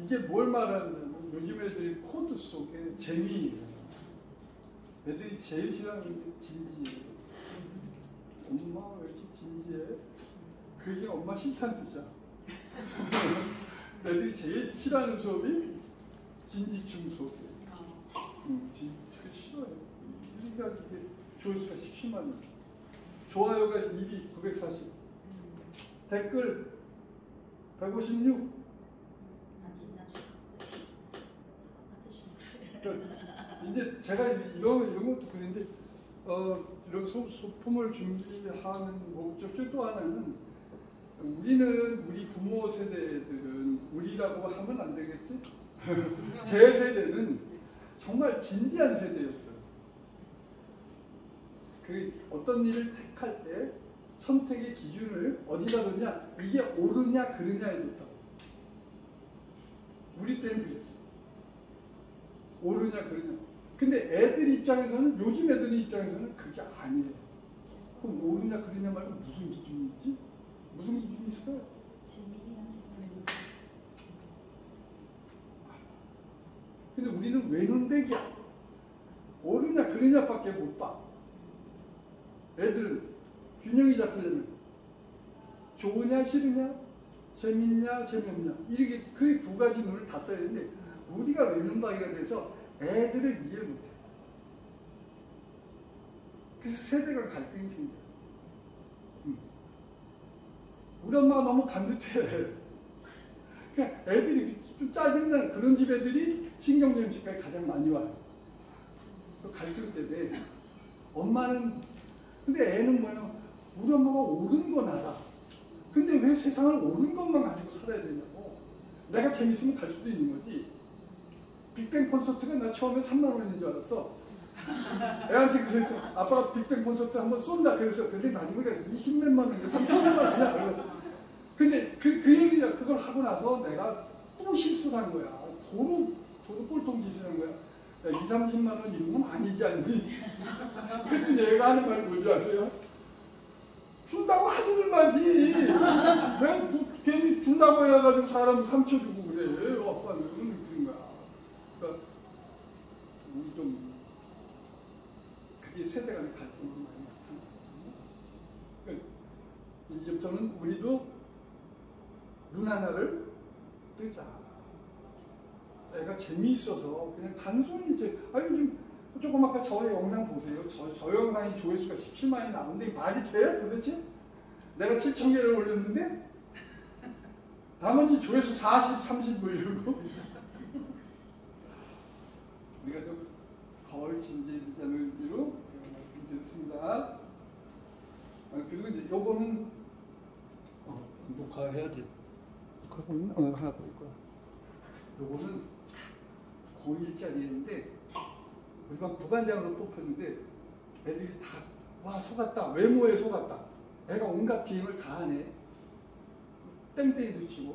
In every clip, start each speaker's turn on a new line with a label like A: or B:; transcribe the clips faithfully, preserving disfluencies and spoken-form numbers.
A: 이게 뭘 말하냐면 요즘 애들이 코드 속에 재미예요. 애들이 제일 싫어하는 게 진지해요. 엄마 왜 이렇게 진지해? 그게 엄마 싫다는 뜻이야. 애들이 제일 싫어하는 수업이 진지충 수업이에요. 응, 진, 되게 싫어요. 우리가 이게 조회수가 십칠만 원. 좋아요가 일이 구백사십. 댓글 백오십육. 그러니까 이제 제가 이런 이런 것도 그런데 어, 이런 소, 소품을 준비하는 목적 중 또 하나는 우리는 우리 부모 세대들은 우리라고 하면 안 되겠지? 제 세대는 정말 진지한 세대였어요. 그 어떤 일을 택할 때 선택의 기준을 어디다 뒀냐? 이게 옳으냐 그르냐에 뒀다고. 우리 때는 그랬어요. 옳으냐 그르냐. 근데 애들 입장에서는 요즘 애들 입장에서는 그게 아니에요. 그럼 옳으냐 그르냐 말고 무슨 기준이 있지? 무슨 기준이 있을까요? 근데 우리는 외눈백이야. 옳으냐 그르냐밖에 못 봐. 애들은 균형이 잡히려면 좋으냐 싫으냐 재밌냐 재미없냐 이렇게 그 두 가지 눈을 다 떠야 되는데 우리가 외눈박이가 돼서 애들을 이해를 못해. 그래서 세대가 갈등이 생겨요. 음. 우리 엄마가 너무 간듯해. 그냥 애들이 좀 짜증나는 그런 집 애들이 신경정신과에 가장 많이 와요. 그 갈등 때문에 엄마는 근데 애는 뭐냐 우리 엄마가 옳은 건 알아. 근데 왜 세상을 옳은 것만 가지고 살아야 되냐고. 내가 재밌으면 갈 수도 있는 거지. 빅뱅 콘서트가 나 처음에 삼만 원인 줄 알았어. 애한테 그랬어. 아빠가 빅뱅 콘서트 한번 쏜다 그랬어. 근데 나중에 이십몇만 원인데 삼십몇만 원이야. 근데 그, 그 얘기를 그걸 하고 나서 내가 또 실수를 한 거야. 도로, 도로 꼴통 짓을 한 거야. 야, 이삼십만 원 이런 건 아니지 않니? 근데 얘가 하는 말이 뭔지 아세요? 준다고 하지들 마지. 왜 괜히 준다고 해가지고 사람 상처 주고 그래. 아빠는 그런 거야. 그러니까 우리 좀 그게 세대 간의 갈등이 많이 나타나요. 그러니까 이제부터는 우리도 눈 하나를 뜨자. 애가 재미있어서 그냥 단순히 이제 아니 좀 조금 아까 저 영상 보세요. 저, 저 영상이 조회수가 십칠만이 나오는데 말이 돼? 도대체? 내가 칠천 개를 올렸는데 나머지 조회수 사십, 삼십 뭐 이러고 우리가 좀 덜 진지해지자는 의미로 말씀드렸습니다. 아, 그리고 이제 요거는 어, 녹화해야지. 녹화는 어, 하고 있고요. 요거는 고일짜리인데 우리 막 부반장으로 뽑혔는데 애들이 다 와 속았다. 외모에 속았다. 애가 온갖 비행을 다 하네. 땡땡이도 치고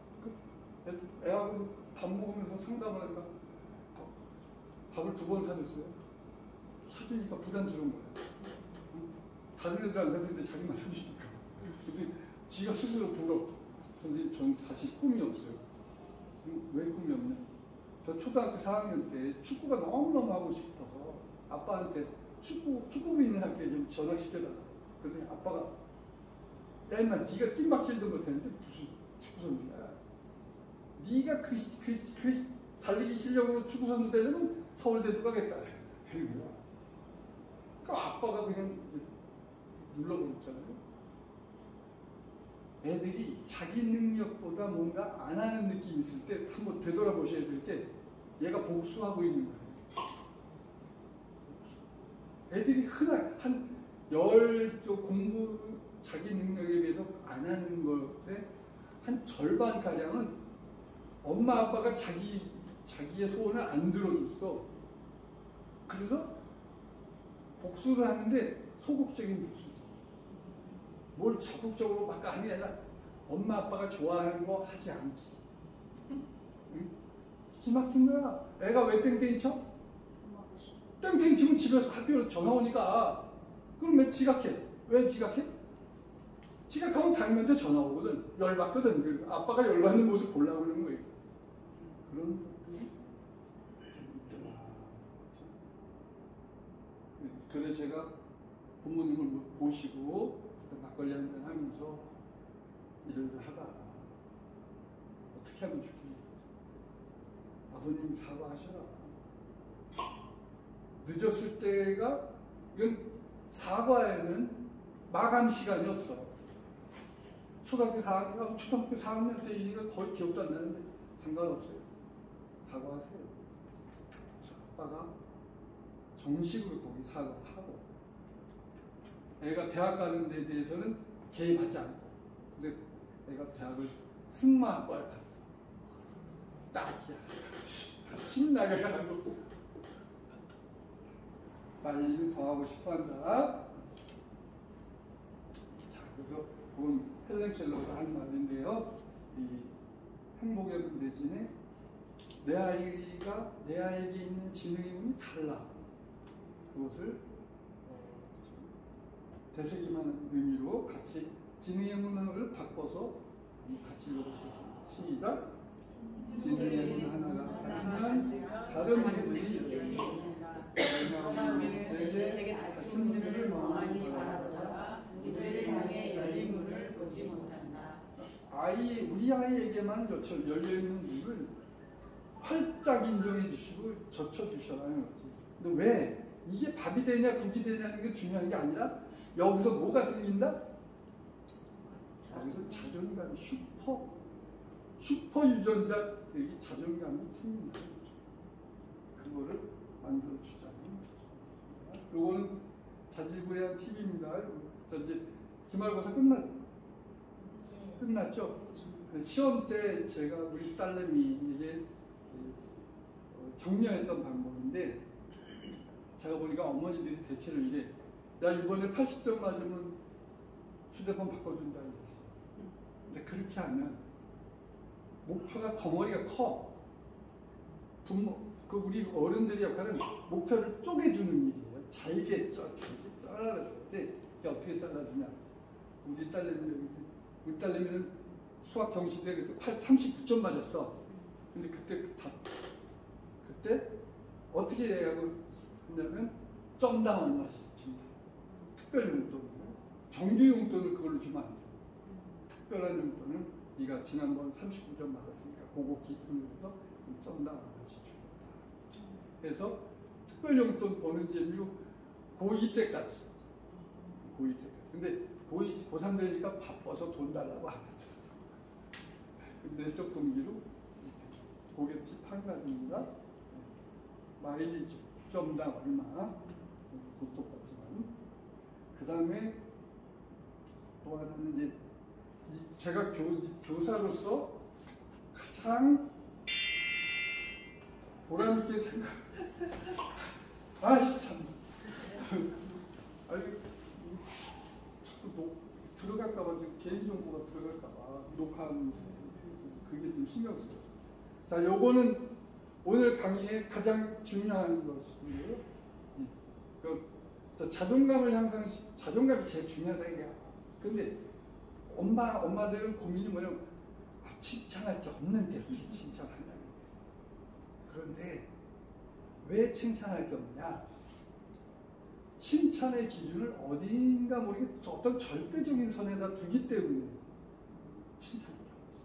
A: 애하고 밥 먹으면서 상담을 하니까 밥을 두 번 사줬어요. 사주니까 부담스러운 거야. 다른 애들 안 사주는데 자기만 사주니까. 근데 지가 스스로 부러워. 선생님 저는 사실 꿈이 없어요. 왜 꿈이 없냐? 저 초등학교 사 학년 때 축구가 너무너무 하고 싶어서 아빠한테 축구, 축구부 있는 학교에 좀 전화시켜달라. 그랬더니 아빠가 야 임마 네가 뜀박질도 못했는데 무슨 축구 선수야. 네가 그, 그, 그 달리기 실력으로 축구 선수 되려면 서울대도 가겠다. 그러니까 아빠가 그냥 눌러버렸잖아요. 애들이 자기 능력보다 뭔가 안 하는 느낌이 있을 때 한번 되돌아보셔야 될 게 얘가 복수하고 있는 거예요. 애들이 흔한 한 열 공부 자기 능력에 비해서 안 하는 것에 한 절반 가량은 엄마 아빠가 자기 자기의 소원을 안 들어줬어. 그래서 복수를 하는데 소극적인 복수지. 뭘 적극적으로 막 하는 게 아니라 엄마 아빠가 좋아하는 거 하지 않기. 응? 기막힌 거야. 애가 왜 땡땡이 쳐? 땡땡이 치면 집에서 학교로 전화 오니까 그럼 왜 지각해? 왜 지각해? 지각하면 담임한테 전화 오거든. 열받거든. 아빠가 열받는 모습 보려고 그러는 거예요. 그런 것들이 있더라. 그래서 제가 부모님을 모시고 막걸리 한잔 하면서 이러저러 하다가 어떻게 하면 좋겠냐. 아버님 사과하셔라. 늦었을 때가, 이건 사과에는 마감 시간이 없어. 초등학교 사 학년, 초등학교 사 학년 때 일이가 거의 기억도 안 나는데 상관없어요. 사과하세요. 아빠가 정식으로 거기 사과하고, 애가 대학 가는 데에 대해서는 개입하지 않고. 근데 애가 대학을 승마학과를 갔어. 딱이야. 신나게 가고. 말리는 더 하고 싶어 한다. 자, 그래서 그건 헬렌 켈러가 한 말인데요. 이 행복의 문대진에 내 아이가, 내 아이에게 있는 지능의 운이 달라. 그것을 되새김하는 의미로 같이 지능의 문을 바꿔서 같이 읽어보시겠습니다. 시작. 지능의 문 하나가 같지만 다른 문들이
B: 내게 닫힌 문들을 멍하니 바라보다가 우리를 향해 열린 문을 보지 못한다.
A: 아이, 우리 아이에게만 열려있는 문을 활짝 인정해 주시고 젖혀 주셔라는 거지. 근데 왜? 이게 밥이 되냐 국이 되냐는 게 중요한 게 아니라 여기서 뭐가 생긴다? 여기서 자존감이 슈퍼 슈퍼 유전자, 여기 자존감이 생긴다. 그거를 만들어 주자는 거죠. 요거는 자질구레한 팁입니다. 자, 이제 기말고사 끝났 끝났죠? 시험 때 제가 우리 딸내미에게 격려했던 방법인데, 제가 보니까 어머니들이 대체로 이래. 야, 이번에 팔십 점 맞으면 휴대폰 바꿔준다. 근데 그렇게 하면 목표가 덩어리가 커. 부모, 그 우리 어른들의 역할은 목표를 쪼개주는 일이에요. 잘게 쪄, 잘게 잘라줘야 돼. 어떻게 잘라주냐. 우리 딸내미, 우리 딸내미는 수학 경시대에 삼십구 점 맞았어. 근데 그때 다, 그때 어떻게 하고 했냐면 점당 얼마씩 준다. 특별 용돈, 정규 용돈을 그걸로 주면 안 돼. 특별한 용돈은 네가 지난번 삼십구 점 맞았으니까 그거 기준으로 해서 점당 얼마씩 주겠다. 그래서 특별 용돈 버는 재미로 고이 때까지, 고이 때까지. 근데 고이 고삼 되니까 바빠서 돈 달라고 안 하더라고. 내적 동기로 고객 팁 한 가지입니다. 마일리지 점당 얼마, 그것도 똑같지만. 그 다음에 또 하나는 이제 제가 교, 교사로서 가장 보람있게 생각, 아이 참, 아니 자꾸 녹, 들어갈까봐, 지금 개인정보가 들어갈까봐 녹화하는 그게 좀 신경 쓰였어요. 자, 요거는 오늘 강의의 가장 중요한 것이고요. 그 자존감을 향상, 자존감이 제일 중요하다 이거야. 근데 엄마, 엄마들은 고민이 뭐냐면, 아, 칭찬할 게 없는데 어떻게 칭찬을 하냐. 그런데 왜 칭찬할 게 없냐? 칭찬의 기준을 어딘가 모르게 어떤 절대적인 선에다 두기 때문에 칭찬이 없어.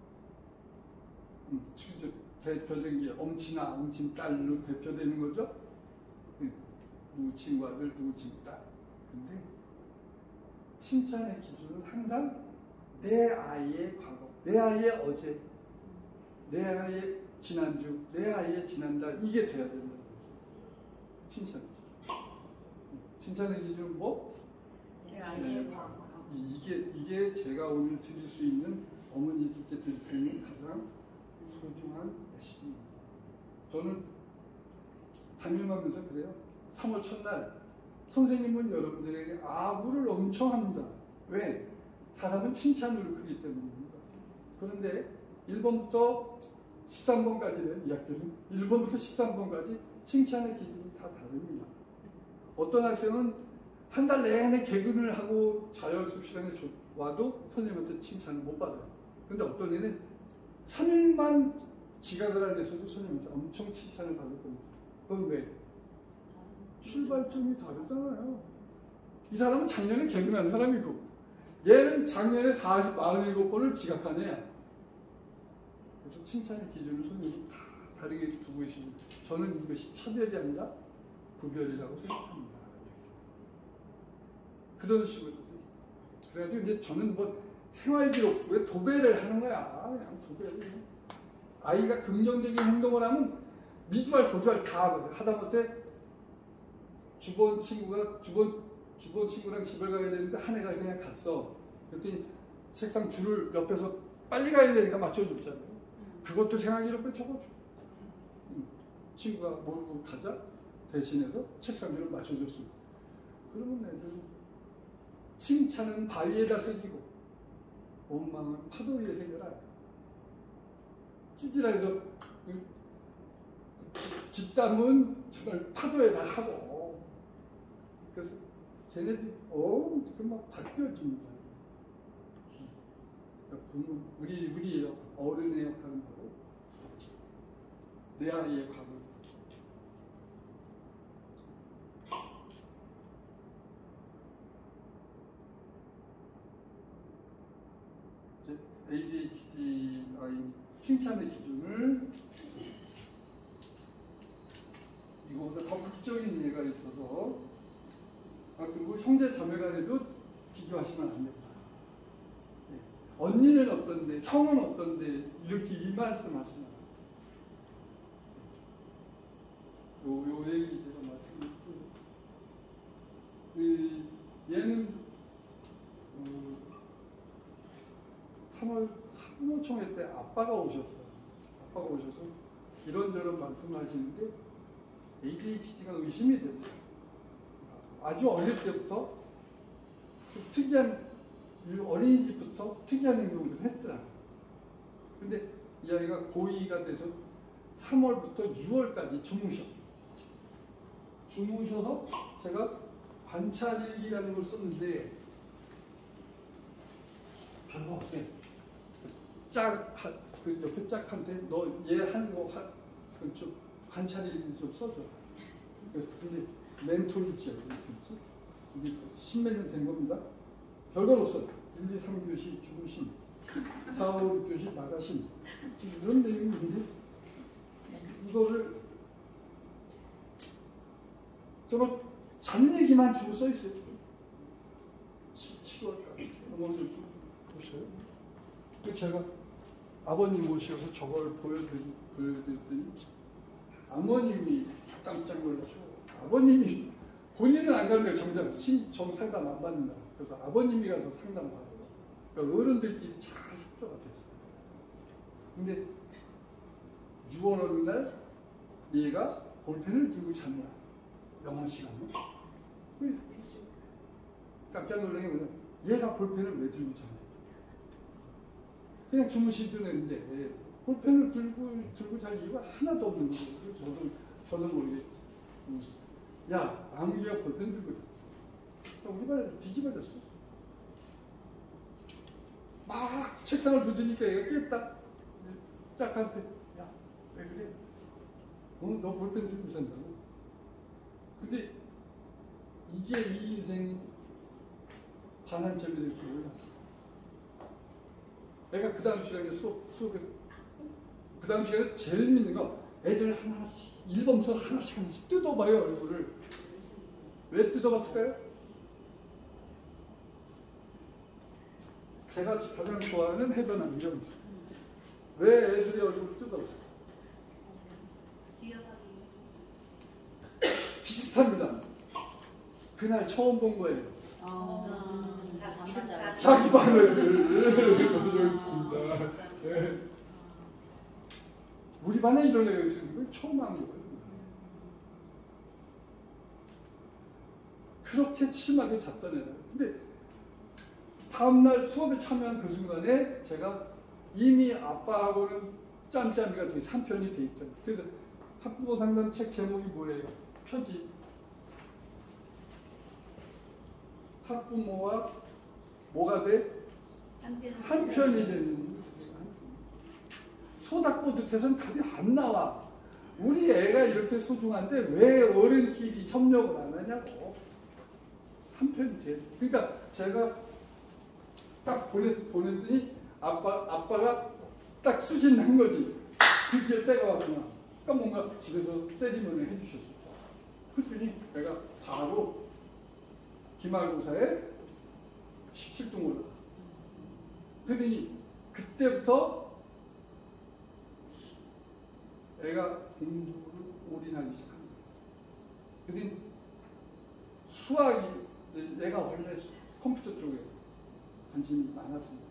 A: 음, 대표적인 게 엄친아, 엄친딸로 대표되는 거죠. 음, 누구 친구 아들, 누구 친구 딸. 근데 칭찬의 기준은 항상 내 아이의 과거, 내 아이의 어제, 내 아이의 지난주, 내 아이의 지난달, 이게 돼야 된다는 거죠. 칭찬의 기준. 칭찬의 기준은 뭐?
B: 내 아이의 과거.
A: 이게, 이게 제가 오늘 드릴 수 있는, 어머니들께 드릴 수 있는 가장 소중한 메시지입니다. 저는 담임하면서 그래요. 삼월 첫날 선생님은 여러분들에게 아부를 엄청 합니다. 왜? 사람은 칭찬으로 크기 때문입니다. 그런데 일 번부터 십삼 번까지는, 이 학교는 일 번부터 십삼 번까지 칭찬의 기준이 다 다릅니다. 어떤 학생은 한 달 내내 개근을 하고 자율수업 시간에 와도 선생님한테 칭찬을 못 받아요. 근데 어떤 애는 삼 일만 지각을 한 데서도 손님한테 엄청 칭찬을 받을 겁니다. 그건 왜? 출발점이 다르잖아요. 이 사람은 작년에 개근한 사람이고 얘는 작년에 사십, 사십칠 번을 지각한 애야. 그래서 칭찬의 기준을 손님이 다 다르게 두고 있습니다. 저는 이것이 차별이 아니라 구별이라고 생각합니다. 그런 식으로. 그래가지고 이제 저는 뭐 생활기록부에 도배를 하는 거야. 그냥 도배를. 아이가 긍정적인 행동을 하면 미주알 고주알 다 하다못해 주변 친구가 주변 주변 친구랑 집에 가야 되는데 한 애가 그냥 갔어. 그랬더니 책상 줄을 옆에서 빨리 가야 되니까 맞춰줬잖아요. 그것도 생활기록부에 적어줘. 응. 친구가 모르고 가자 대신해서 책상 줄을 맞춰줬습니다. 그러면 애들은 칭찬은 바위에다 새기고 원망은 파도 위에 새겨라. 찌질하게도 뒷담은 정말 파도에다 하고 그래서 쟤네들이 어, 그 막 바뀌어집니다. 부모, 우리 우리 어른의 역할은 바로 내 아이의 과거. 에이디에이치디 아이 칭찬의 기준을 이거보다 더 극적인 예가 있어서 아 그리고 형제 자매 간에도 비교하시면 안 된다. 네. 언니는 어떤데 형은 어떤데 이렇게 이 말씀하시면 요, 요 얘기 제가 말씀드릴게요. 그 얘는 어, 삼월 학부모총회 때 아빠가 오셨어요. 아빠가 오셔서 이런저런 말씀하시는데 에이디에이치디가 의심이 되더라고요. 아주 어릴 때부터 특이한 어린이집부터 특이한 행동을 좀 했더라고요. 근데 이 아이가 고이가 돼서 삼월부터 유월까지 주무셔. 주무셔서 제가 관찰일기라는 걸 썼는데 별거 없어요. 짝, 그 옆에 짝한테 너 얘 하는 거 좀 관찰일기 좀 써줘. 그래서 근데 멘토일지야, 멘토일지. 이게 십몇 년 된 겁니다. 별건 없어. 일, 이, 삼 교시 주무심, 사, 오, 육 교시 나가심. 이런 내용인데 이거를 저는 잔 얘기만 주고 써 있어요. 칠월까지. 어머니 보셔요. 그래서 제가 아버님 모셔서 저걸 보여드리, 보여드렸더니 아버님이 깜짝 놀라시고 아버님이 본인은 안 간대요. 정작 정 상담 안 받는다. 그래서 아버님이 가서 상담 받아요. 그러니까 어른들끼리 잘 협조가 됐어요. 근데 유월 어느 날 얘가 볼펜을 들고 자느라 영어 시간에 깜짝 놀란 게 뭐냐, 얘가 볼펜을 왜 들고 자냐. 그냥 주무시던 애인데 볼펜을 들고 들고 잘 이유가 하나도 없는 거예요. 저도 저도 모르게 웃어. 야, 아무개가 볼펜 들고 자. 우리 반에 뒤집어졌어. 막 책상을 두드니까 얘가 깼다. 짝한테 야, 왜 그래? 어, 너 볼펜 들고 잔다고? 근데 이게 이 인생 반환점이 될 줄 몰랐어. 내가 그 다음 시간에 수업, 수업에, 그 다음 시간에 제일 믿는 거, 애들 하나씩, 일 번부터 하나씩 하나씩 뜯어봐요, 얼굴을. 왜 뜯어봤을까요? 제가 가장 좋아하는 해변한 이런 거죠. 왜 애들이 얼굴을 뜯어봤을까요? 비슷합니다. 그날 처음 본 거예요.
B: 아,
A: 자기 반을 가져있습니다. 네. 우리 반에 이런 애가 있으는 걸 처음 한 거예요. 그렇게 심하게 잤던 애예요. 근데 다음날 수업에 참여한 그 순간에 제가 이미 아빠하고는 짬짬이가 돼, 한 편이 돼 있던. 그래서 학부모 상담 책 제목이 뭐예요? 표지. 학부모와 뭐가 돼? 한 편이 되는. 소닥보듯해서는 답이 안 나와. 우리 애가 이렇게 소중한데 왜 어른끼리 협력을 안 하냐고. 한편이 돼. 그러니까 제가 딱 보내, 보냈더니 아빠, 아빠가 딱 수진한 거지. 드디어 때가 왔구나. 그러니까 뭔가 집에서 세리머니 해주셨어. 그랬더니 내가 바로 기말고사에 십칠 등 올라가. 그러더니 그때부터 애가 공부를 올인하기 시작한 거예요. 그러더니 수학이, 얘가 원래 컴퓨터 쪽에 관심이 많았습니다.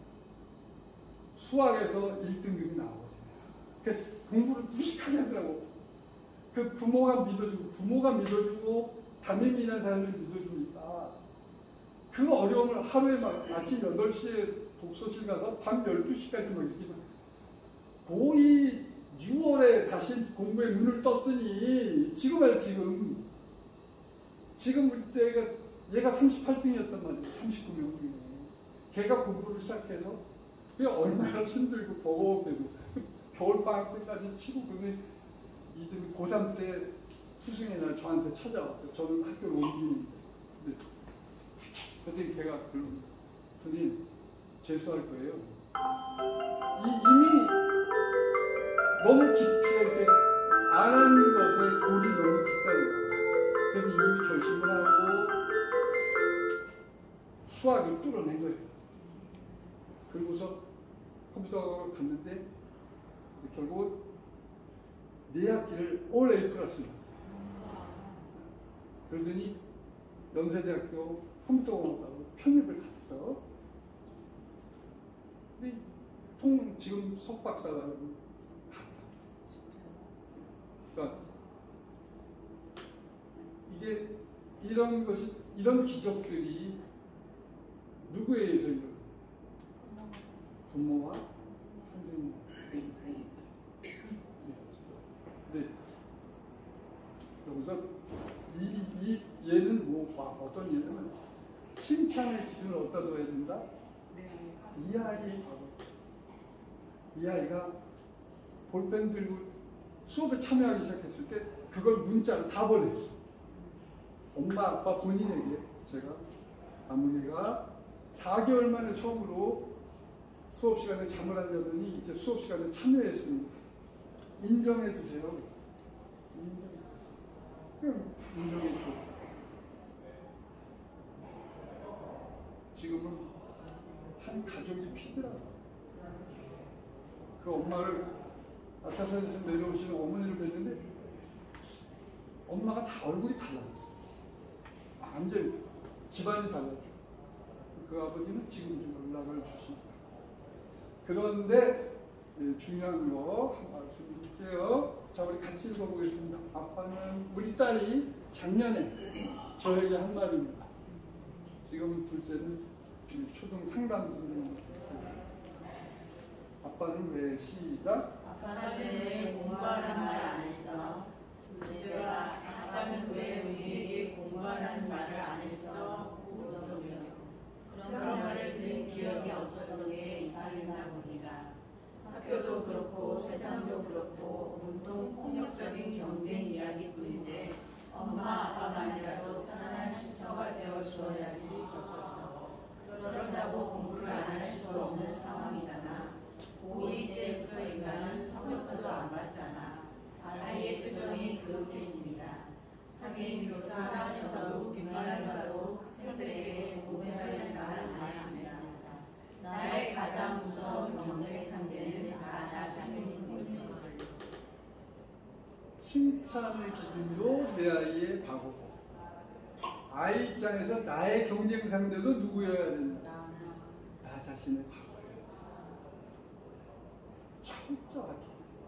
A: 수학에서 일 등급이 나오거든요. 그 공부를 무식하게 하더라고. 그 부모가 믿어주고, 부모가 믿어주고, 담임 있는 사람을 믿어주니까 그 어려움을 하루에 막 아침 여덟 시에 독서실 가서 밤 열두 시까지 막 이렇게 고이 유월에 다시 공부에 눈을 떴으니 지금이야 지금. 지금 그때가 얘가 삼십팔 등이었단 말이에요. 삼십구 명 중에. 걔가 공부를 시작해서 그게 얼마나 힘들고 버거워서 겨울방학 때까지 치고 그러면 이들이 고삼 때 스승의 날 저한테 찾아왔대요. 저는 학교를 옮기는데. 그랬더니 걔가 그러는 선생님 재수할 거예요. 이, 이미 너무 깊이가 이렇게 안 한 것에 골이 너무 깊다는 거예요. 그래서 이미 결심을 하고 수학을 뚫어낸 거예요. 그리고서 컴퓨터학원을 갔는데 결국 네 학기를 올 A 플러스를 받았어요. 그러더니 연세대학교 컴퓨터공학과로 편입을 갔어. 근데 통 지금 석박사가 갔다. 그러니까 이게 이런 것이 이런 기적들이 누구에 의해서 이런? 부모와 선생님. 네. 여기서 이, 이 얘는 뭐 어떤 얘는 칭찬의 기준을 어디다 둬야 된다?
B: 네.
A: 이 아이 이 아이가 볼펜 들고 수업에 참여하기 시작했을 때 그걸 문자로 다 보냈어. 엄마 아빠 본인에게 제가 아무개가 사 개월 만에 처음으로 수업 시간에 잠을 안 자더니 이제 수업 시간에 참여했습니다. 인정해 주세요. 인정해 인정해 줘. 지금은 한 가족이 피더라고. 그 엄마를 아차산에서 내려오시는 어머니를 뵀는데 엄마가 다 얼굴이 달라졌어. 완전히 집안이 달라져. 그 아버지는 지금 좀 연락을 주십니다. 그런데 예, 중요한 거 한 말씀 드릴게요. 자, 우리 같이 읽어보겠습니다. 아빠는 우리 딸이 작년에 저에게 한 말입니다. 지금 둘째는 초등 상담 선생님이 됐어요. 아빠는 왜 시작?
B: 아빠는 왜 공부하라는 말 안 했어? 둘째가 아빠는 왜 우리에게 공부하라는 말을 안 했어? 물어보며 그런 말을 들은 기억이 없었던 게 이상했나 봅니다. 학교도 그렇고 세상도 그렇고 온통 폭력적인 경쟁 이야기뿐인데 엄마 아빠만이라도 편안한 쉼터가 되어 주어야지 싶었어. 그런다고 공부를 안 할 수 없는 상황이잖아. 고이 때부터 인간은 성적표도 안 받잖아. 아이의 표정이 그윽해집니다. 하긴 교차장에서도 뒷말을 봐도 학생들에게 공부해야 말을 안 했습니다. 나의 가장 무서운 경쟁 상대는 나 자신이군요.
A: 칭찬의 기준도 내 아이의 과거고 아이 입장에서 나의 경쟁 상대도 누구여야 된다? 나 자신의 과거예요. 철저하게.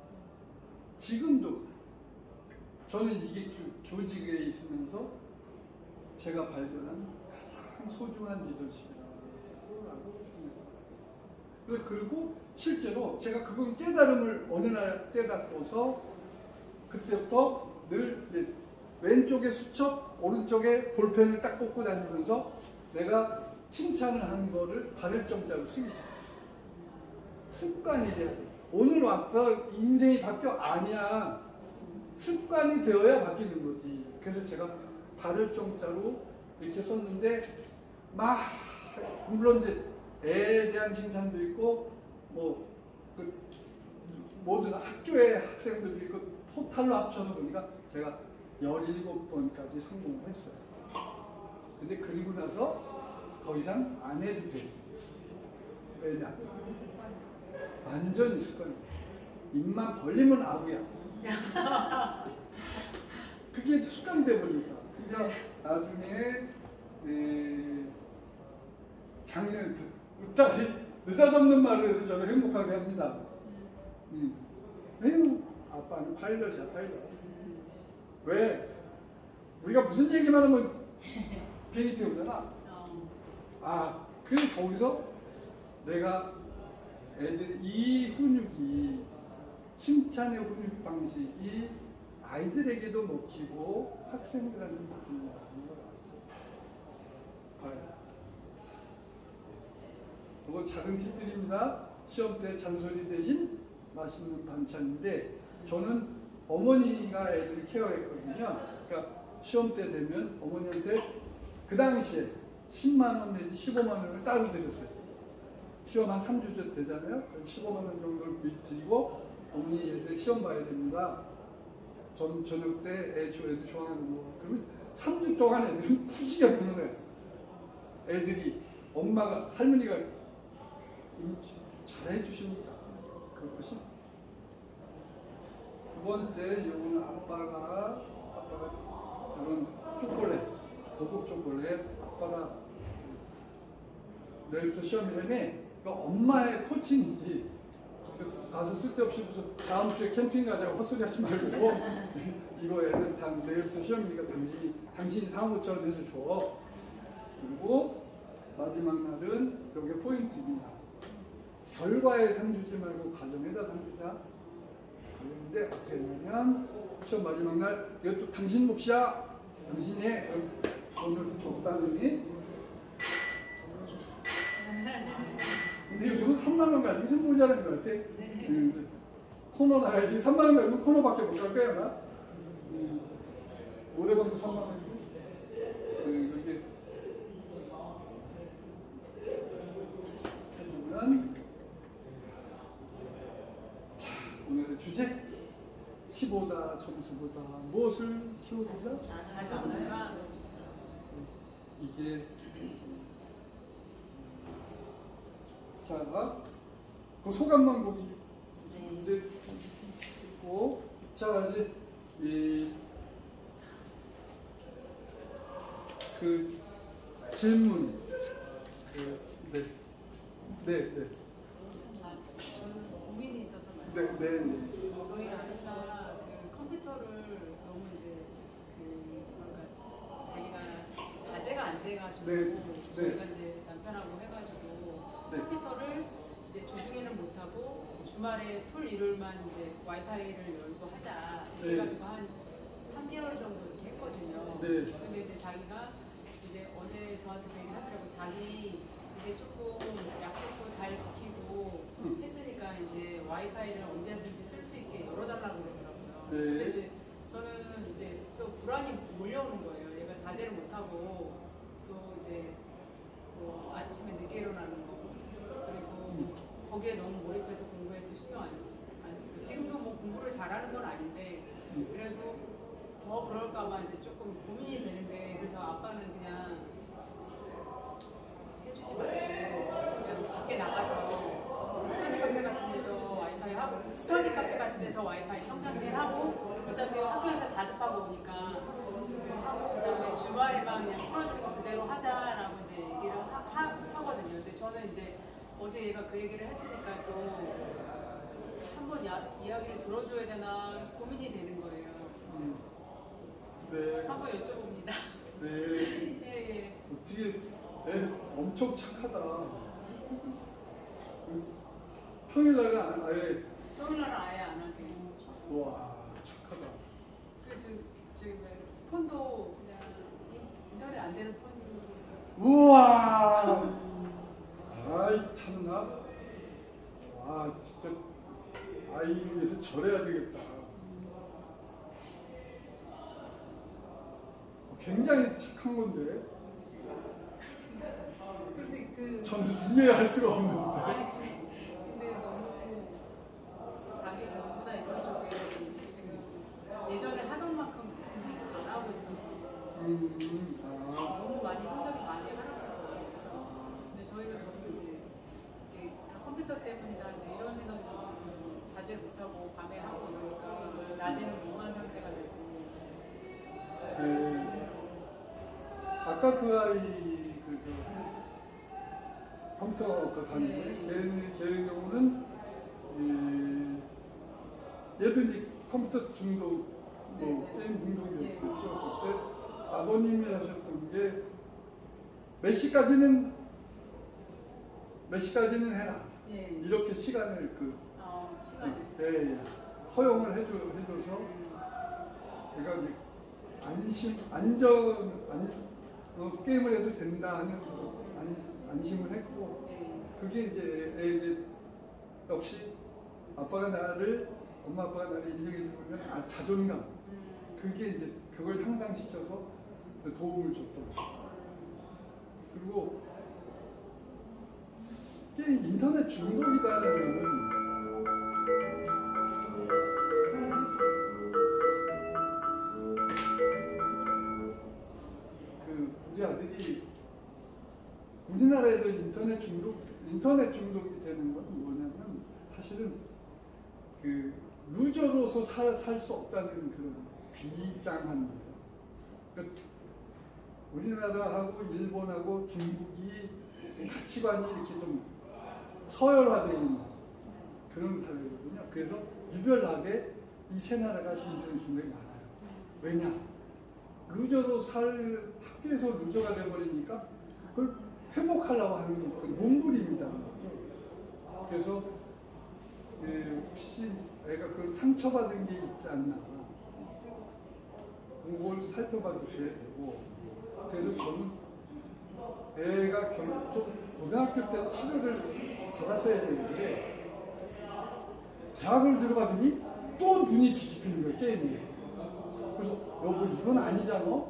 A: 지금도 저는 이게 교직에 있으면서 제가 발견한 가장 소중한 리더십이라고 생각합니다. 그리고 실제로 제가 그건 깨달음을 어느 날 깨닫고서 그때부터 늘 왼쪽에 수첩, 오른쪽에 볼펜을 딱 꽂고 다니면서 내가 칭찬을 한 거를 발을 정자로 쓰기 시작했어요. 습관이 돼야 돼. 오늘 와서 인생이 바뀌어? 아니야. 습관이 되어야 바뀌는 거지. 그래서 제가 발을 정자로 이렇게 썼는데 막 물론 이제 애에 대한 칭찬도 있고 뭐 그 모든 학교의 학생들도 있고 토탈로 합쳐서 보니까 제가 열일곱 번까지 성공을 했어요. 근데 그리고 나서 더 이상 안 해도 돼. 왜냐? 완전히 습관이야. 입만 벌리면 아구야. 그게 습관이 돼버리니까. 그러니까 나중에 에, 작년 으따리 느닷없는 말을 해서 저를 행복하게 합니다. 음. 에휴, 아빠는 파일럿이야, 파일럿. 왜? 우리가 무슨 얘기만 하면 비행기 태우잖아. 아, 그래서 거기서 내가 애들 이 훈육이 칭찬의 훈육 방식이 아이들에게도 먹히고 학생들한테 먹히는 거라는 걸 알았어요. 이건 작은 팁들입니다. 시험 때 잔소리 대신 맛있는 반찬인데 저는 어머니가 애들을 케어했거든요. 그러니까 시험 때 되면 어머니한테 그 당시에 십만 원 내지 십오만 원을 따로 드렸어요. 시험 한 삼 주 되잖아요. 그럼 십오만 원 정도를 미리 드리고 어머니 애들 시험 봐야 됩니다. 전 저녁 때 애, 애들 좋아하는 거 그러면 삼 주 동안 애들은 푸지게 보는 거예요. 애들이 엄마가 할머니가 잘해 주십니다. 그것이 두 번째 요거는 아빠가 아빠가 이런 초콜릿 고급 초콜릿 아빠가 내일부터 시험이라며 그러니까 엄마의 코칭인지 가서 쓸데없이 무슨 다음 주에 캠핑 가자고 헛소리 하지 말고 이거 애들 다 내일부터 시험이니까 당신이 당신이 사온 것처럼 해서 줘. 그리고 마지막 날은 여기 포인트입니다. 결과에 상 주지 말고 과정에다 상 주자. 그런데 어떻게 했냐면 시험 마지막 날 이것도 당신 몫이야. 당신이 해. 돈을 줬다는 의미. 근데 요즘은 삼만 원 가지고 좀 모자란 것 같아. 음, 코너 나야지. 삼만 원 가지고 코너밖에 못 갈 거야, 나. 음, 노래방도 삼만 원이고. 음, 이렇게 해주면 자, 오늘의 주제 십오다 점수보다 무엇을 키워보자? 이게 자, 그 소감만 보기 네. 있고 자 이제 이 그 질문 그 네. 네, 네.
C: 아, 저는 고민이 있어서
A: 네,
C: 말씀.
A: 네, 네.
C: 저희 아이가 그 컴퓨터를 너무 이제 그 뭔가 자기가 자제가 안 돼가지고
A: 네,
C: 저희가
A: 네.
C: 이제 남편하고 해가지고
A: 네.
C: 컴퓨터를 이제 주중에는 못 하고 주말에 토 일요일만 이제 와이파이를 열고 하자.
A: 네.
C: 그래가지고 한 삼 개월 정도 이렇게 했거든요.
A: 네.
C: 근데 이제 자기가 이제 어제 저한테 그 얘기를 하더라고. 자기 이제 조금 약속도 잘 지키고
A: 음.
C: 했으니까 이제 와이파이를 언제든지 쓸 수 있게 열어달라고 그러더라고요.
A: 네.
C: 근데 이제 저는 이제 또 불안이 몰려오는 거예요. 얘가 자제를 못하고 또 이제 뭐 아침에 늦게 일어나는 거 그리고 거기에 너무 몰입해서 공부에 또 신경 안 쓰- 안 쓰고 지금도 뭐 공부를 잘하는 건 아닌데 그래도 더 그럴까봐 이제 조금 고민이 되는데 그래서 아빠는 그냥 해주지 말고 그냥 밖에 나가서 스터디 카페 같은 데서 와이파이 하고 스터디 카페 같은 데서 와이파이 평상시에 하고 어차피 학교에서 자습하고 오니까 하고 그다음에 주말에만 그냥 풀어주는 거 그대로 하자라고 이제 얘기를 하, 하, 하거든요. 근데 저는 이제 어제 얘가 그 얘기를 했으니까 또 한번 이야기를 들어줘야 되나 고민이 되는 거예요.
A: 음. 네.
C: 한번 여쭤봅니다.
A: 네.
C: 예, 예.
A: 어떻게 애 엄청 착하다. 평일날은 아- 아예
C: 평일날은 아예 안 하게.
A: 와 착하다.
C: 그 지금 지금 폰도 그냥 인터넷 안 되는 폰도.
A: 우와. 아이 참나. 와 진짜 아이를 위해서 절해야 되겠다. 굉장히 착한 건데
C: 근데 그
A: 저는 이해할 수가 없는데.
C: 아니 근데 너무 자기 변호사 이런 쪽에 지금 예전에 하던 만큼 안 하고 있어서
A: 음, 아,
C: 너무 많이 성적이 많이 하락했어요. 그래서 근데 저희는 너무 이제 이게 다 컴퓨터 때문이다 이제 이런 생각이 들고 자제를 못하고 밤에 하고 이러니까 낮에는 멍한 상태가 되고.
A: 네. 아까 그 아이 그저 컴퓨터학과 가는데
C: 네.
A: 걔 걔의 경우는 이, 얘도 이제 컴퓨터 중독, 뭐
C: 네, 네.
A: 게임 중독이었죠.
C: 네.
A: 그때 아버님이 하셨던 게 몇 시까지는 몇 시까지는 해라.
C: 예.
A: 이렇게 시간을 그
C: 어, 시간에.
A: 네, 허용을 해줘 해줘서 내가 이제 안심 안전 안 어, 게임을 해도 된다는 안, 안심을 했고
C: 예.
A: 그게 이제 애에게 역시 아빠가 나를 엄마 아빠가 나를 인정해 주면 아 자존감
C: 음.
A: 그게 이제 그걸 향상시켜서 도움을 줬던 거죠. 그리고 게임 인터넷 중독이라는 거는 그 우리 아들이 우리나라에도 인터넷 중독 인터넷 중독이 되는 건 뭐냐면 사실은 그 루저로서 살 수 없다는 그런 비장한 거예요. 그러니까 우리나라하고 일본하고 중국이 가치관이 이렇게 좀 서열화되어 있는 그런 사회거든요. 그래서 유별나게 이 세 나라가 인터넷 중독이 많아요. 왜냐? 루저로 살 학교에서 루저가 돼버리니까 그걸 회복하려고 하는 그 몸부림이다. 그래서 예, 혹시 애가 그런 상처받은 게 있지 않나 그걸 살펴봐 주셔야 되고 그래서 저는 애가 결, 좀 고등학교 때 치료를 받았어야 되는데 대학을 들어가더니 또 눈이 뒤집히는 거예요 게임이. 그래서 여보 이건 아니잖아.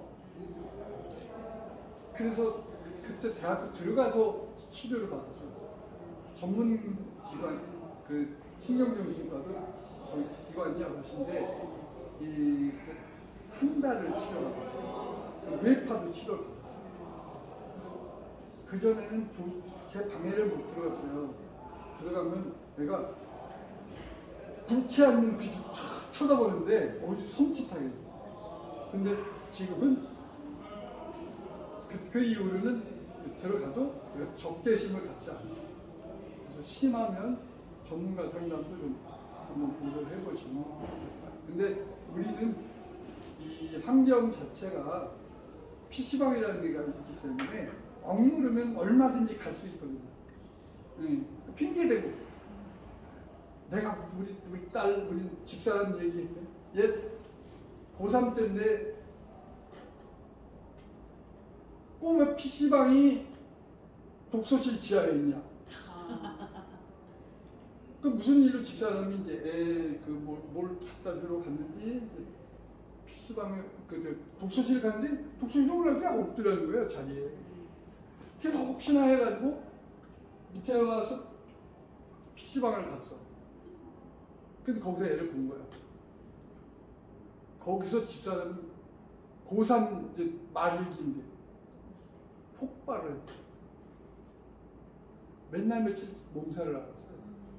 A: 그래서 그때 대학교 들어가서 치료를 받았어요. 전문 기관 그 신경정신과도 저희 기관이 여럿인데 이 한 달을 치료받았어요. 뇌파도 치료를 받았어요. 그 전에는 제 방해를 못 들어갔어요. 들어가면 내가 불쾌한 눈빛이 촥 쳐다보는데 어디 섬찟하게. 근데 지금은 그, 그 이후로는 들어가도 적개심을 갖지 않다. 그래서 심하면 전문가 상담도 좀 한번 고려를 해보시면 좋겠다. 근데 우리는 이 환경 자체가 피시방이라는 데가 있기 때문에 억누르면 얼마든지 갈 수 있거든요. 응. 핑계대고 내가 우리 우리 딸 우리 집사람 얘기했죠. 얘 고삼 때인데 꼭 왜 피시방이 독서실 지하에 있냐? 그 무슨 일로 집사람이 이제 애 그 뭘 갖다 주러 갔는지 피시방에 그 독서실 갔는데 독서실 올라가서 없더라는 거예요 자리에. 그래서 혹시나 해가지고 밑에 와서 피시방을 갔어. 근데 거기서 애를 본 거야. 거기서 집사람이 고삼 이제 말일기인데 폭발을 했죠. 맨날 며칠 몸살을 앓았어요.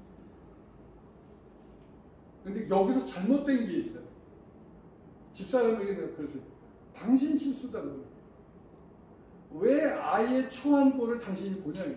A: 근데 여기서 잘못된 게 있어요. 집사람에게 내가 그랬어요. 당신 실수다 그래. 왜 아이의 추한 꼴을 당신이 보냐 이거예요.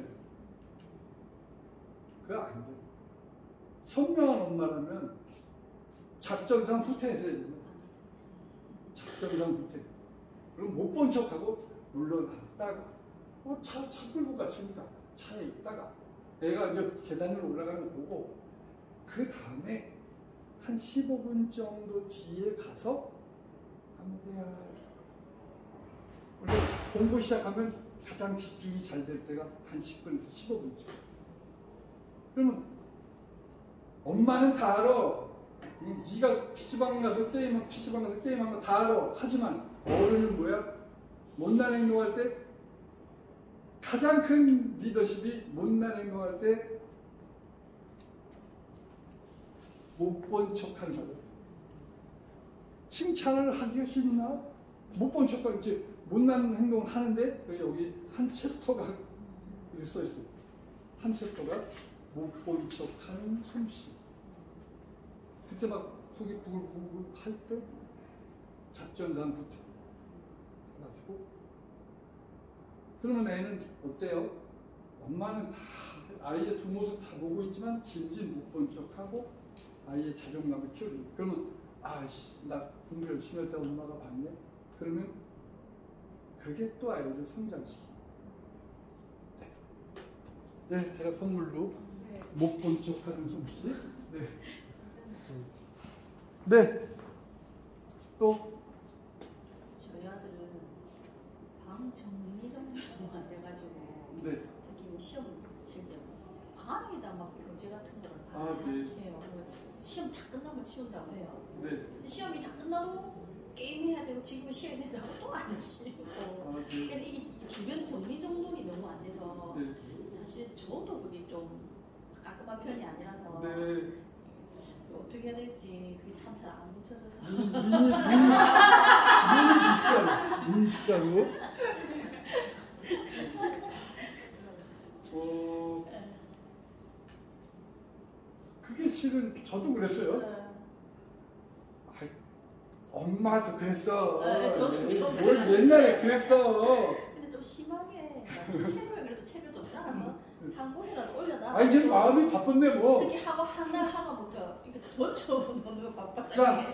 A: 그거 안 돼요. 현명한 엄마라면 작전상 후퇴했어야 돼요. 작전상 후퇴. 그럼 못 본 척하고 물러났다가 어, 차, 차 끌고 갔습니다. 차에 있다가 애가 이제 계단을 올라가는 거 보고 그 다음에 한 십오 분 정도 뒤에 가서 아무데야 원래 공부 시작하면 가장 집중이 잘 될 때가 한 십 분에서 십오 분쯤. 그러면 엄마는 다 알아. 응, 네가 피시방 가서 게임, 피시방 가서 게임한 거 다 알아. 하지만 어른은 뭐야? 못난 행동할 때 가장 큰 리더십이 못난 행동할 때 못 본 척하는 거예요. 칭찬을 하기가 쉽나? 못 본 척하고 이제 못난 행동을 하는데 여기 한 챕터가 이렇게 써 있어요. 한 챕터가 못 본 척하는 솜씨. 그때 막 속이 부글부글 할 때 작전상부터 해가지고 그러면 애는 어때요? 엄마는 다 아이의 두 모습 다 보고 있지만 진진 못 본 척하고 아이의 자존감을 키워줍니다. 그러면 아이씨 나 공부 열심히 했다고 엄마가 봤네? 그러면 그게 또 아이를 성장시킵니다. 네. 네, 제가 선물로
C: 네.
A: 못 본 척하는 솜씨. 네. 네. 또
B: 저희 아들은 방 정리 정리도 안 돼가지고
A: 네.
B: 특히 뭐 시험 칠 때 방에다 막 교재 같은 거를 다
A: 아, 네.
B: 해요. 시험 다 끝나면 치운다고 해요.
A: 네.
B: 근데 시험이 다 끝나도 게임해야 되고 지금 시험이 된다고 또 안 치고
A: 아, 네.
B: 그래서 이 주변 정리 정돈이 너무 안 돼서
A: 네.
B: 사실 저도 그게 좀 깔끔한 편이 아니라서
A: 네.
B: 어떻게 해야 될지 그게 참 잘 안 붙여져서
A: 미니 미니 미니 빗자루 미니 빗자루 어 그게 실은 저도 그랬어요. 아이, 엄마도 그랬어.
B: 네, 저도 좀
A: 뭘 옛날에 그랬어.
B: 근데 좀 심하게 책을 그래도 책을 좀 쌓아서 한 곳에라도 올려놔.
A: 아니 지금 마음이 바쁜데 뭐.
B: 특히 하고 하나 하나부터 이렇게 던져 놓는 거 바빠.
A: 자,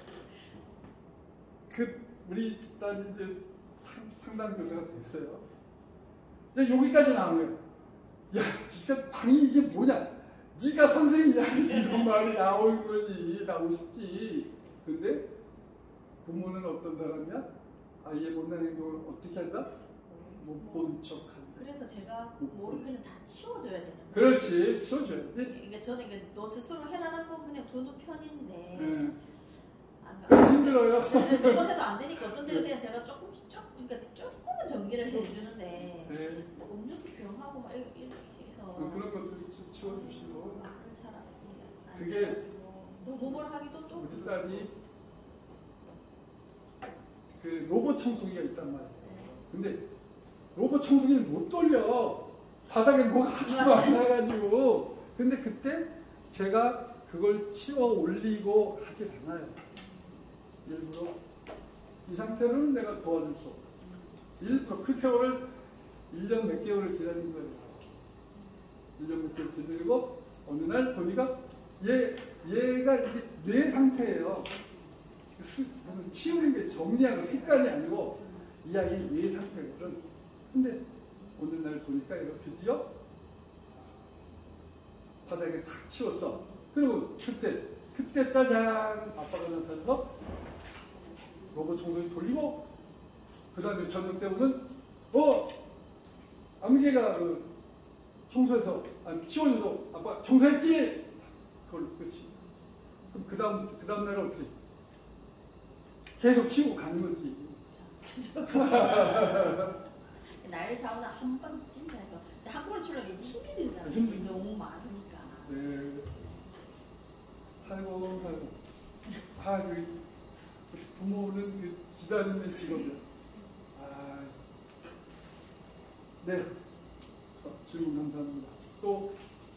A: 그 우리 딸이 이제 상, 상담 교사가 됐어요. 이제 여기까지 나온 거예요. 야, 진짜 방이 이게 뭐냐? 네가 선생이냐? 이런 말이 나올 거지, 나오고 싶지. 근데 부모는 어떤 사람이야? 아이의 못난 행동을 어떻게 한다? 못 본 척한다.
B: 그래서 제가 모르면 다 치워줘야 되는 거예요.
A: 그렇지, 치워줘야지.
B: 그러니까 저는 이게 너 스스로 해라라고 그냥 두는 편인데
A: 네.
B: 안
A: 그건
B: 가.
A: 힘들어요.
B: 그건 해도 안 되니까 어떤 때는 그냥 제가 조금 조금 그러니까 조금은 정리를 해주는데
A: 네.
B: 뭐 음료수 병하고 막 이렇게 이렇게 해서
A: 어, 그런 것들 치- 치워주시고.
B: 말을 잘안
A: 그게
B: 해가지고 너무 뭘 하기도 또
A: 우리
B: 그렇고.
A: 딸이 그 로봇 청소기가 있단 말이에요.
B: 네.
A: 근데 로봇 청소기를 못 돌려. 바닥에 뭐가 하도 많아가지고. 근데 그때 제가 그걸 치워 올리고 하질 않아요. 일부러. 이 상태로는 내가 도와줄 수 없고. 일부러 그 세월을 일 년 몇 개월을 기다린 거예요. 일 년 몇 개월 기다리고 어느 날 보니까 얘, 얘가 이게 뇌 상태예요. 수, 치우는 게 정리하는 습관이 아니고 이 아이는 뇌 상태거든. 근데 어느 날 보니까 얘가 드디어 바닥에 탁 치웠어. 그리고 그때 그때 짜잔 아빠가 나타나서 로봇 청소기 돌리고 그 다음에 저녁 때 오면 어 아무개가 그 청소해서 아니 치워줘서 아빠 청소했지. 그걸 끝이. 그럼 그 다음 그 다음 날은 어떻게? 계속 치우고 가는 거지.
B: 날 잡아서 한 번 진짜 이거 한 번에 치려면 이제 힘이 들잖아.
A: 힘들지.
B: 너무 많으니까.
A: 네. 살고 살고. 아, 그 부모는 그 기다림의 직업이야. 아, 네. 어, 질문 감사합니다. 또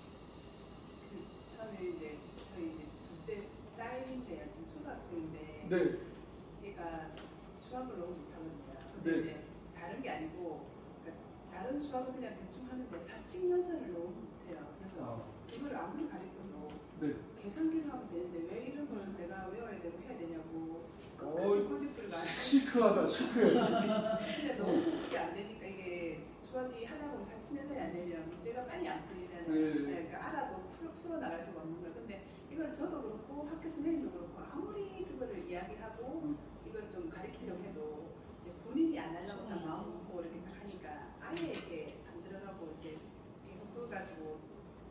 D: 저는 이제 저희 이제 둘째 딸인데요. 지금 초등학생인데
A: 네.
D: 얘가 수학을 너무 못하거든요. 근데
A: 네.
D: 이제 다른 게 아니고 그러니까 다른 수학은 그냥 대충 하는데 사칙연산을 너무 못해요. 그래서
A: 아,
D: 이걸 아무리 가르쳐도
A: 네.
D: 계산기를 하면 되는데 왜 이런 걸 내가 외워야 되고 해야 되냐고
A: 어,
D: 끝까지 고집을 많이
A: 시크하다, 시크해.
D: 근데 너무 그게 안 되니까 이게 수학이 하다 보면 사칙연산이 안 되면 문제가 빨리 안 풀리잖아요.
A: 네.
D: 그러니까 알아도 풀어, 풀어 나갈 수가 없는 거예요. 근데 이걸 저도 그렇고 학교 선생님도 그렇고 아무리 그거를 이야기하고
A: 음.
D: 이걸 좀 가르치려고 해도 이제 본인이 안 하려고 딱 마음 먹고 이렇게 딱 하니까 아예 이렇게 안 들어가고 이제 계속 그거 가지고 이 다투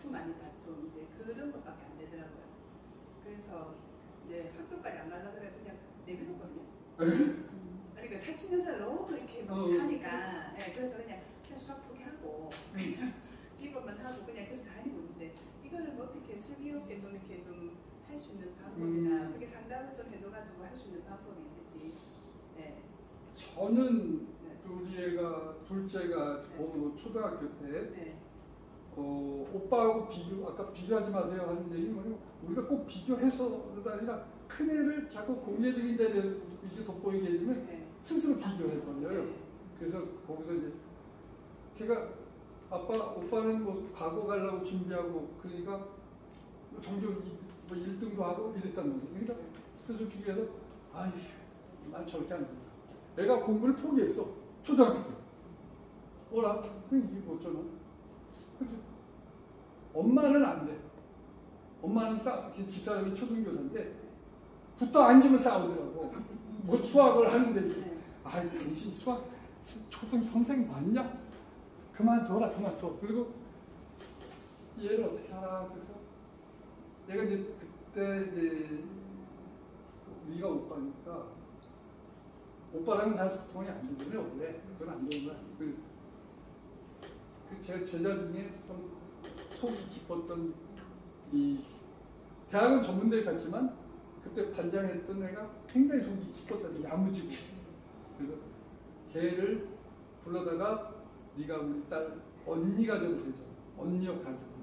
D: 다툼 아닌 다툼 이제 그런 것밖에 안 되더라고요. 그래서 이제 학교까지 안 가려고 그래서 그냥 내비뒀거든요. 그러니까 사춘 연사를 너무 이렇게 막
A: 어,
D: 하니까 예, 그래서 그냥 그냥 수학 포기하고 그냥 기본만 하고 그냥 계속 다니고 있는데 이거를 뭐 어떻게 슬기롭게 좀 이렇게 좀 할 수 있는 방법이나
A: 음.
D: 어떻게 상담을 좀 해줘가지고 할 수 있는 방법이 있을지. 예.
A: 저는
D: 네.
A: 우리 애가 둘째가 고 초등학교 때
D: 네.
A: 어, 오빠하고 비교, 아까 비교하지 마세요 하는 얘기는 뭐냐면 우리가 꼭 비교해서가 아니라 큰 애를 자꾸 공개적인 자리에 이렇게 돋보이게 해주면
D: 네.
A: 스스로 비교해버려요.
D: 네.
A: 그래서 거기서 이제 제가 아빠, 오빠는 뭐 과거 가려고 준비하고 그러니까 뭐 종종 뭐 일 등도 하고 이랬단 말이에요. 그러니까 스스로 비교해서 아휴, 난 저렇게 안 된다. 내가 공부를 포기했어. 초등학교 때. 뭐라? 그럼 이게 어쩌나? 그치? 엄마는 안 돼. 엄마는 싸, 집사람이 초등교사인데 붙어 앉으면 싸우더라고. 뭐 수학을 하는데
D: 네.
A: 아이 당신 수학 초등 선생 맞냐? 그만둬라 그만둬. 그리고 얘를 어떻게 하라 그래서 내가 이제 그때 이제 네가 오빠니까 오빠랑은 잘 소통이 안 되잖아요 원래. 그건 안 되는 거야. 그, 그 제 제자 중에 좀 속이 깊었던 이 대학은 전문대에 갔지만 그때 반장했던 애가 굉장히 속이 깊었던 야무지고 그래서 걔를 불러다가 네가 우리 딸 언니가 되면 되죠. 언니 역할 좀.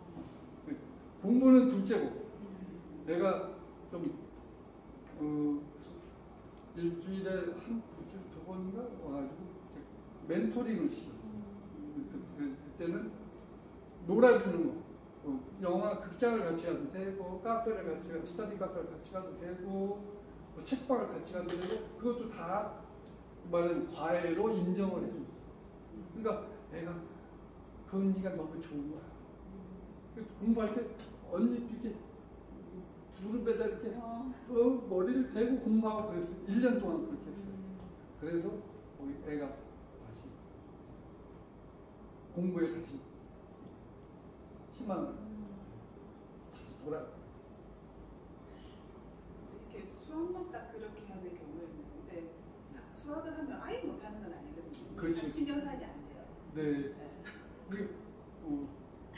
A: 공부는 둘째고 내가 좀 어, 일주일에 한 일주일 두 번인가 와가지고 멘토링을 시켰어요. 그, 그, 그때는 놀아주는 거, 어, 영화 극장을 같이 가도 되고 카페를 같이 가도 스터디 카페를 같이 가도 되고 뭐 책방을 같이 가도 되고 그것도 다 말하는 과외로 인정을 해줍니다. 그러니까 내가 그 언니가 너무 좋은 거야. 공부할 때 언니 이렇게 무릎에다 이렇게 어, 머리를 대고 공부하고 그랬어요. 일 년 동안 그렇게 했어요. 그래서 우리 애가 다시 공부에 다시 희망을 다시 돌아.
D: 이렇게 수학만 딱 그렇게 하는 경우에는 근데 수학을 하면 아예 못하는 건 아니거든요.
A: 그렇죠.
D: 사춘 연산이 안 돼요.
A: 네.
D: 네.
A: 그, 어,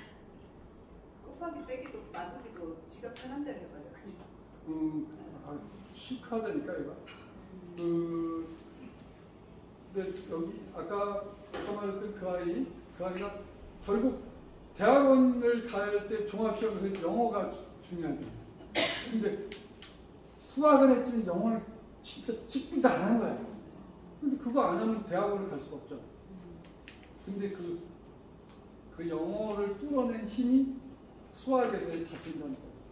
D: 곱하기 빼기도 나누기도 지가 편한 대로 해버려 그냥.
A: 음, 아, 시크하다니까 얘가. 그, 근데 여기 아까 아까 말했던 그 아이, 그 아이가 결국 대학원을 갈 때 종합시험에서 영어가 중요하대. 근데 수학은 했지만 영어는 진짜 찍지도 안 한 거야. 근데 그거 안 하면 대학원을 갈 수가 없잖아. 근데 그, 그 영어를 뚫어낸 힘이 수학에서의 자신감.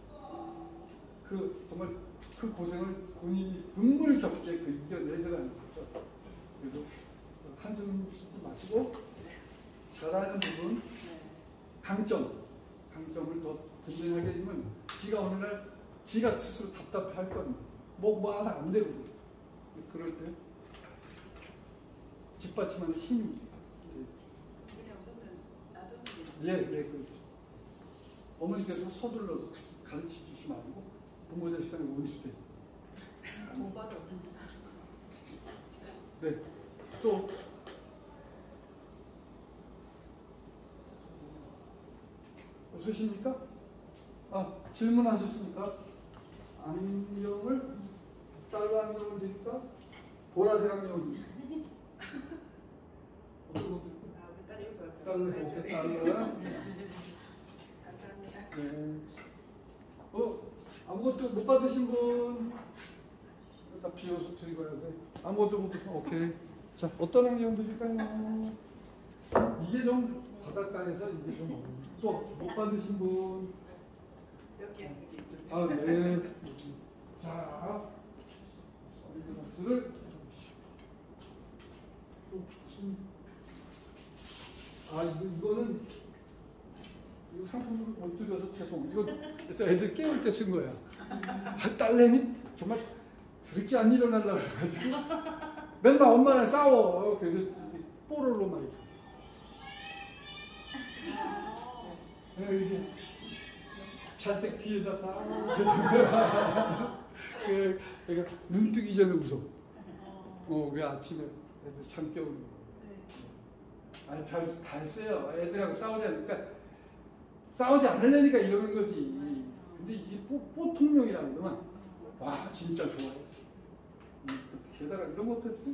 A: 그 정말 그 고생을 본인이 눈물겹게 그 이겨내더라는 거죠. 그래서 한숨 쉬지 마시고 잘하는 부분, 강점, 강점을 더 든든하게 해주면 지가 어느 날 지가 스스로 답답해할 겁니다. 뭐, 뭐 하나 안 되고 그럴 때 뒷받침하는 힘이
D: 그냥 우선은 놔두는 게.
A: 예, 예, 그렇죠. 어머니께서 서둘러서 가르쳐 주시면 안 되고 부모자 시간에 온수돼.
D: 못 받아.
A: 네, 또 없으십니까? 아, 질문하셨습니까? 안경을 달러 안경을 드릴까? 보라색 안경을 드릴까? 어떤 거 드릴까?
D: 아, 우리 딸 이거 좋아할 거야.
A: 달러, 오케이, 달러.
D: 감사합니다.
A: 네. 어, 아무것도 못 받으신 분? 다 비워서 드리고 해야 돼. 아무것도 못 받으신 분? 오케이. 자, 어떤 안경 드실까요? 이게 좀 바닷가에서 이게 좀 또 못 받으신 분?
D: 여기 여기.
A: 아, 네. 자, 선글라스를 또 무슨 아, 이거 이거는 이거 상품으로 못 드려서 죄송. 이거 일단 애들 깨울 때 쓴 거야. 아, 딸내미 정말 그렇게 안 일어나려고 그래가지고 맨날 엄마랑 싸워. 그래서 뽀로로 막 있어. 이렇게 잘 때 귀에다 싹. 그, 그러니까 눈 뜨기 전에 웃어. 어, 그 아침에 애들 잠 깨우는 거. 아니, 별, 다 했어요. 애들하고 싸우지 않으니까, 싸우지 않으려니까 이러는 거지. 근데 이게 뽀, 뽀통령이라는 거는, 와, 진짜 좋아요. 음, 게다가 이런 것도 했어요.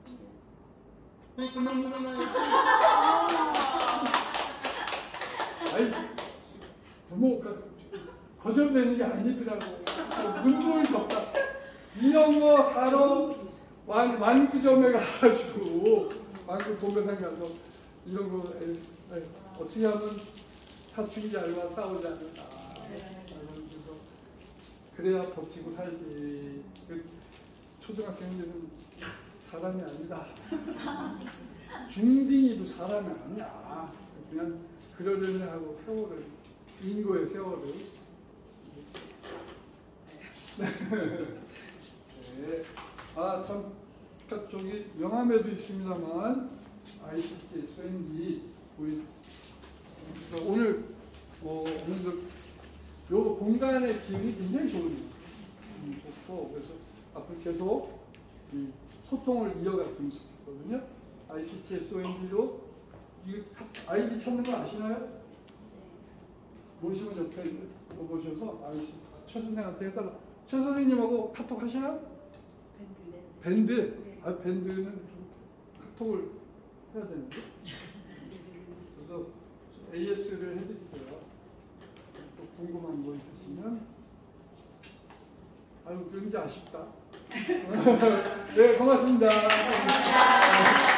A: 아이, 부모가 거절되는 게 아니더라고. 눈물이 덥다. 이런 거 사러 완, 완구점에 가가지고, 완구 도매상 가서, 이런 거, 에이, 에이, 어떻게 하면 사춘기 알바 싸우지 않는다. 그래서 그래야 버티고 살지. 그 초등학생들은 사람이 아니다. 중딩이도 사람이 아니야. 그냥 그러려니 하고 세월을, 인고의 세월을. 네. 아, 참, 저기 명함에도 있습니다만, 아이씨티 에스엔지 우리 오늘 어, 오늘 요 공간의 기운이 굉장히 좋으네요. 음, 좋고 그래서 앞으로 계속 이 소통을 이어갔으면 좋겠거든요. 아이씨티 에스엔지로 이 아이디 찾는 거 아시나요? 모르시면 옆에 보셔서 아이씨 최 선생한테 해달라. 최 선생님하고 카톡 하시나요? 밴드. 밴드. 아 밴드는 좀 카톡을 해야 되는데. 그래서 에이에스를 해드릴게요. 또 궁금한 거 있으시면. 아유, 왠지 아쉽다. 네, 고맙습니다.